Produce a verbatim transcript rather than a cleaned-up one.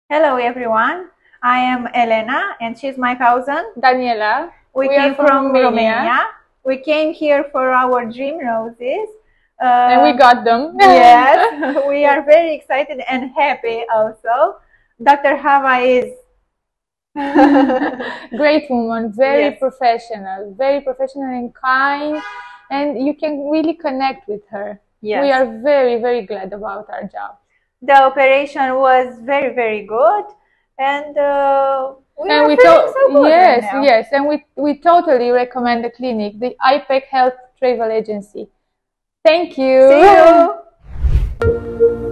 Hello everyone, I am Elena and she's my cousin Daniela. We, we came from, from Romania. Romania. We came here for our dream roses. Uh, and we got them. Yes, we are very excited and happy also. Doctor Hava is great woman, very yes. professional, very professional and kind, and you can really connect with her. Yes. We are very, very glad about our job. The operation was very, very good, and uh, we and are we feeling so good yes, right now. yes, and we we totally recommend the clinic, the Ipec Health Travel Agency. Thank you. See you.